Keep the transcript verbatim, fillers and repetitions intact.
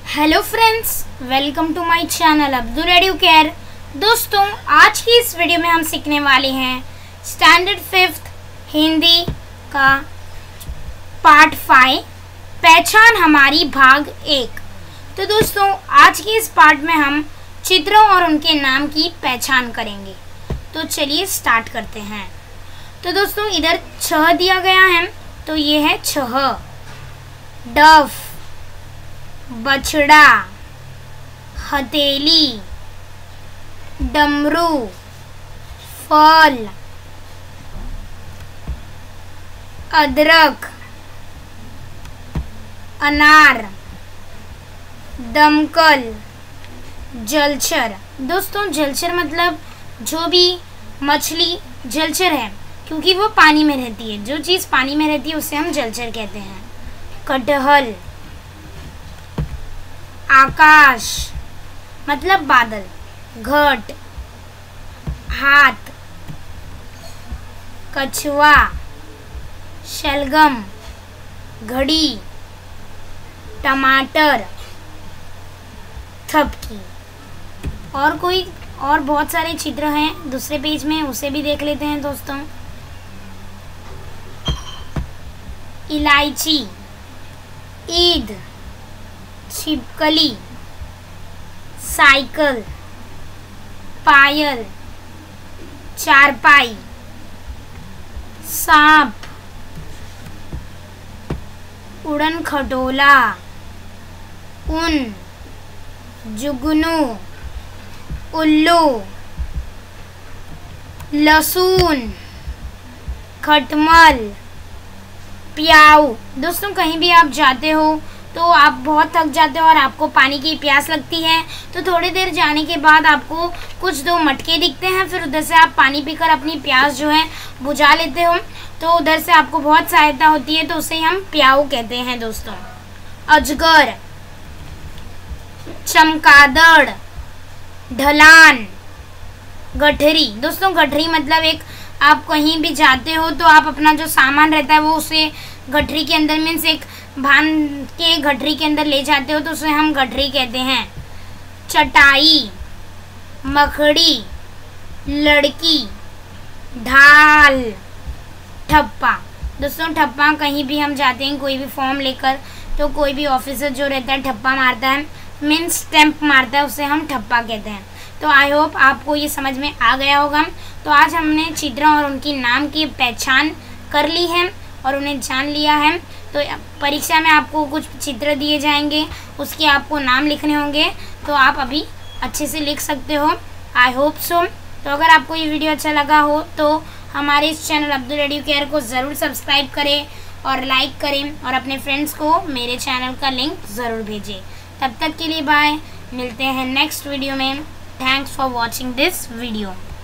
Hello friends, welcome to my channel Abdul Educare. दोस्तों, आज की इस वीडियो में हम सीखने वाले हैं स्टैंडर्ड फिफ्थ हिंदी का पार्ट फाइव, पहचान हमारी, भाग एक। तो दोस्तों, आज के इस पार्ट में हम चित्रों और उनके नाम की पहचान करेंगे। तो चलिए स्टार्ट करते हैं। तो दोस्तों, इधर छह दिया गया है, तो ये है छह। डफ, बछड़ा, हथेली, डमरू, फल, अदरक, अनार, दमकल, जलचर। दोस्तों, जलचर मतलब जो भी मछली जलचर है, क्योंकि वो पानी में रहती है। जो चीज़ पानी में रहती है उसे हम जलचर कहते हैं। कटहल, आकाश मतलब बादल, घट, हाथ, कछुआ, शलगम, घड़ी, टमाटर, थपकी। और कोई और बहुत सारे चित्र हैं दूसरे पेज में, उसे भी देख लेते हैं दोस्तों। इलायची, ईद, छिपकली, साइकिल, पायल, चारपाई, सांप, उड़न खटोला, ऊन, जुगनू, उल्लू, लहसुन, खटमल, प्याऊ। दोस्तों, कहीं भी आप जाते हो तो आप बहुत थक जाते हो और आपको पानी की प्यास लगती है, तो थोड़ी देर जाने के बाद आपको कुछ दो मटके दिखते हैं, फिर उधर से आप पानी पीकर अपनी प्यास जो है बुझा लेते हो, तो उधर से आपको बहुत सहायता होती है, तो उसे हम प्याऊ कहते हैं दोस्तों। अजगर, चमगादड़, ढलान, गठरी। दोस्तों, गठरी मतलब एक, आप कहीं भी जाते हो तो आप अपना जो सामान रहता है वो उसे गठरी के अंदर, मीन्स एक बांध के गठरी के अंदर ले जाते हो, तो उसे हम गठरी कहते हैं। चटाई, मकड़ी, लड़की, ढाल, ठप्पा। दोस्तों, ठप्पा कहीं भी हम जाते हैं कोई भी फॉर्म लेकर, तो कोई भी ऑफिसर जो रहता है ठप्पा मारता है, मीन्स स्टैंप मारता है, उसे हम ठप्पा कहते हैं। तो आई होप आपको ये समझ में आ गया होगा। तो आज हमने चित्रों और उनकी नाम की पहचान कर ली है और उन्हें जान लिया है। तो परीक्षा में आपको कुछ चित्र दिए जाएंगे, उसके आपको नाम लिखने होंगे, तो आप अभी अच्छे से लिख सकते हो। I hope so. तो अगर आपको ये वीडियो अच्छा लगा हो तो हमारे इस चैनल अब्दुल एडुकेयर को ज़रूर सब्सक्राइब करें और लाइक करें, और अपने फ्रेंड्स को मेरे चैनल का लिंक ज़रूर भेजें। तब तक के लिए बाय, मिलते हैं नेक्स्ट वीडियो में। Thanks for watching this video.